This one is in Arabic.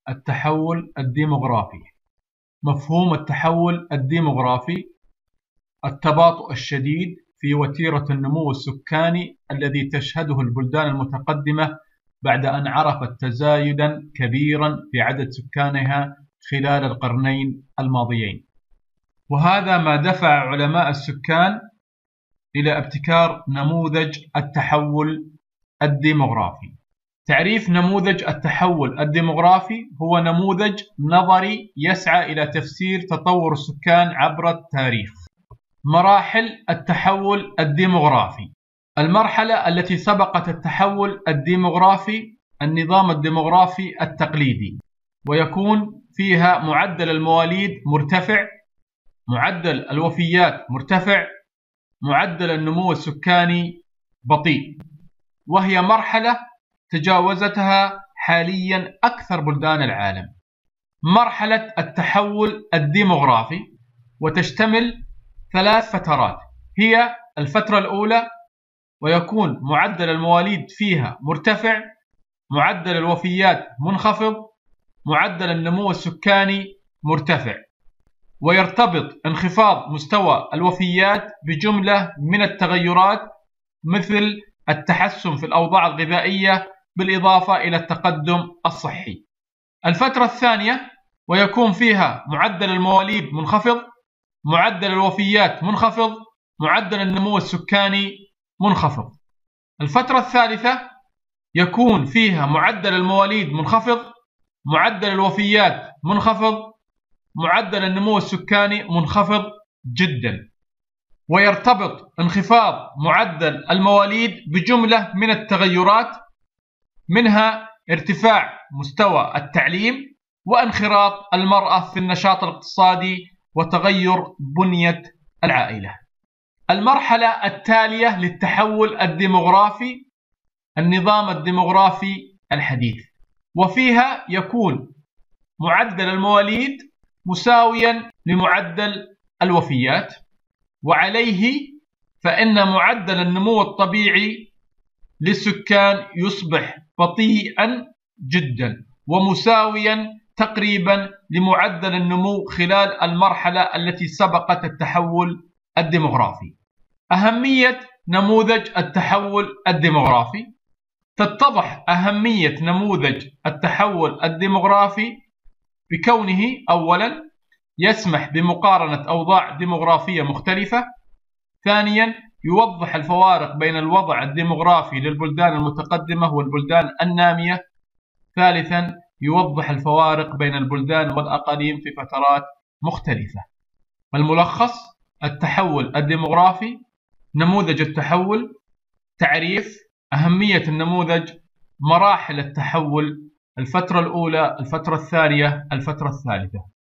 التحول الديموغرافي. مفهوم التحول الديموغرافي: التباطؤ الشديد في وتيرة النمو السكاني الذي تشهده البلدان المتقدمة بعد أن عرفت تزايداً كبيراً في عدد سكانها خلال القرنين الماضيين، وهذا ما دفع علماء السكان إلى ابتكار نموذج التحول الديموغرافي. تعريف نموذج التحول الديموغرافي: هو نموذج نظري يسعى إلى تفسير تطور السكان عبر التاريخ. مراحل التحول الديموغرافي: المرحلة التي سبقت التحول الديموغرافي النظام الديموغرافي التقليدي، ويكون فيها معدل المواليد مرتفع، معدل الوفيات مرتفع، معدل النمو السكاني بطيء، وهي مرحلة تجاوزتها حاليا أكثر بلدان العالم. مرحلة التحول الديموغرافي وتشتمل 3 فترات، هي الفترة الأولى ويكون معدل المواليد فيها مرتفع، معدل الوفيات منخفض، معدل النمو السكاني مرتفع، ويرتبط انخفاض مستوى الوفيات بجملة من التغيرات مثل التحسن في الأوضاع الغذائية بالإضافة إلى التقدم الصحي. الفترة الثانية ويكون فيها معدل المواليد منخفض، معدل الوفيات منخفض، معدل النمو السكاني منخفض. الفترة الثالثة يكون فيها معدل المواليد منخفض، معدل الوفيات منخفض، معدل النمو السكاني منخفض جدا، ويرتبط انخفاض معدل المواليد بجملة من التغيرات منها ارتفاع مستوى التعليم، وانخراط المرأة في النشاط الاقتصادي، وتغير بنية العائلة. المرحلة التالية للتحول الديموغرافي النظام الديموغرافي الحديث، وفيها يكون معدل المواليد مساويا لمعدل الوفيات، وعليه فإن معدل النمو الطبيعي للسكان يصبح بطيئا جدا ومساويا تقريبا لمعدل النمو خلال المرحلة التي سبقت التحول الديموغرافي. أهمية نموذج التحول الديموغرافي: تتضح أهمية نموذج التحول الديموغرافي بكونه أولا يسمح بمقارنة أوضاع ديموغرافية مختلفة، ثانيا يوضح الفوارق بين الوضع الديموغرافي للبلدان المتقدمة والبلدان النامية، ثالثا يوضح الفوارق بين البلدان والأقاليم في فترات مختلفة. الملخص: التحول الديموغرافي، نموذج التحول، تعريف، أهمية النموذج، مراحل التحول، الفترة الأولى، الفترة الثانية، الفترة الثالثة.